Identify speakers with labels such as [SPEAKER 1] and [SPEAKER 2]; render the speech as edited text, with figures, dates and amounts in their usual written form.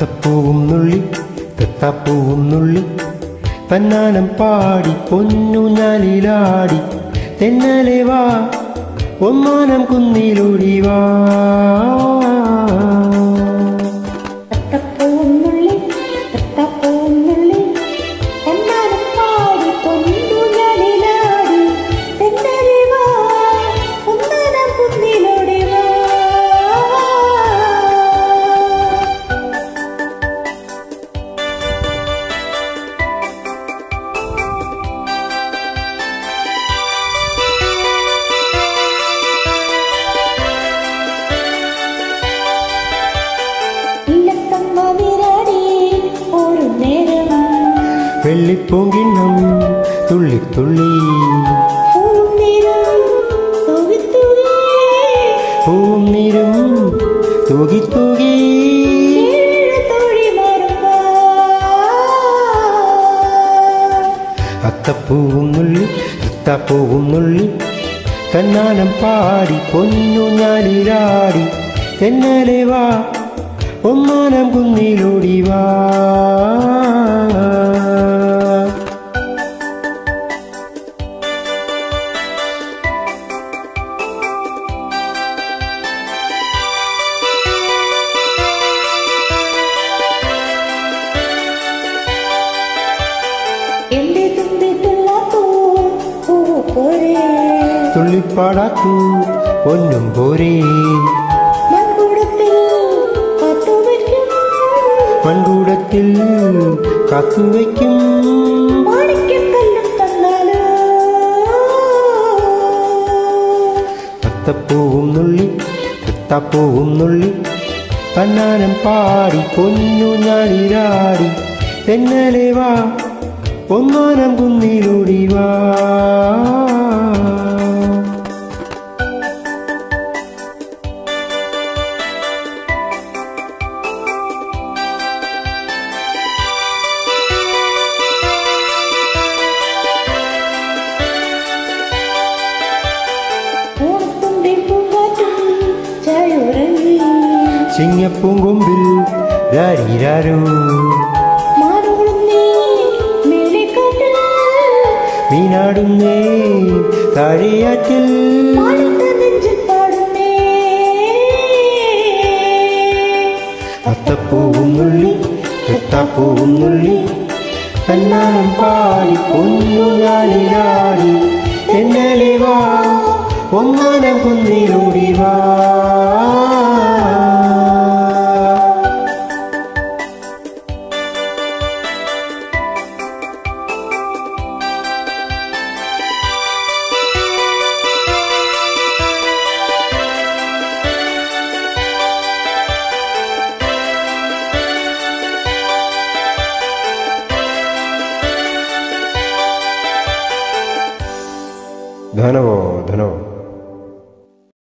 [SPEAKER 1] അത്തപ്പൂവും നുള്ളി തെത്താപ്പൂവും നുള്ളി തന്നാനം പാടി പൊന്നൂഞ്ഞാലിലാടി തെന്നലെ വാ ഒന്നാനം കുന്നിലൂടി വാ. വെള്ളിപ്പൂങ്കിണ്ണം തുള്ളി തുള്ളി പൂവും നീരും തൂകി തൂകി അത്തപ്പൂവും നുള്ളി അത്തപ്പൂവും നുള്ളി തന്നാനം പാടി പൊന്നൂഞ്ഞാലിലാടി തെന്നലെ വാ ഒന്നാനം കുന്നിലൂടി വാ. തുള്ളിപ്പാടാക്കൂ പൊന്നും പോരേ മൺകൂടത്തിൽ കാത്തുവയ്ക്കും അത്തപ്പൂവും നുള്ളി തെത്താപ്പൂവും നുള്ളി തന്നാനം പാടി പൊന്നൂഞ്ഞാലിലാടി തെന്നലെ വാ ഒന്നാനം കുന്നിലൂടി വാ. ചിങ്ങപ്പൂങ്കൊമ്പിൽ രാരീരാരോ മീനാടുന്നേ താഴെയാറ്റിൽ അത്തപ്പൂവും നുള്ളി തെത്താപ്പൂവും നുള്ളി തന്നാനം പാടി പൊന്നൂഞ്ഞാലിലാടി തെന്നലെ വാ ഒന്നാനം കുന്നിലൂടി വാ. धन्यवाद धन्यवाद.